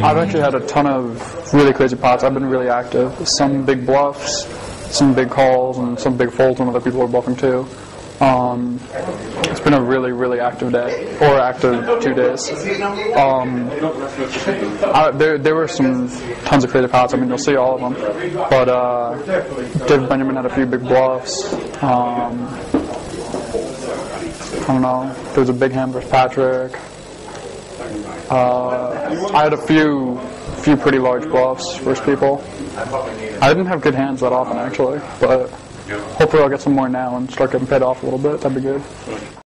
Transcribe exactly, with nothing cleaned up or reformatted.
I've actually had a ton of really crazy pots. I've been really active. Some big bluffs, some big calls, and some big folds when other people are bluffing too. Um, it's been a really, really active day, or active two days. Um, I, there, there were some tons of creative pots. I mean, you'll see all of them. But uh, David Benjamin had a few big bluffs. Um, I don't know. There was a big hand versus Patrick. Uh, I had a few, few pretty large bluffs versus people. I didn't have good hands that often, actually, but hopefully I'll get some more now and start getting paid off a little bit. That'd be good.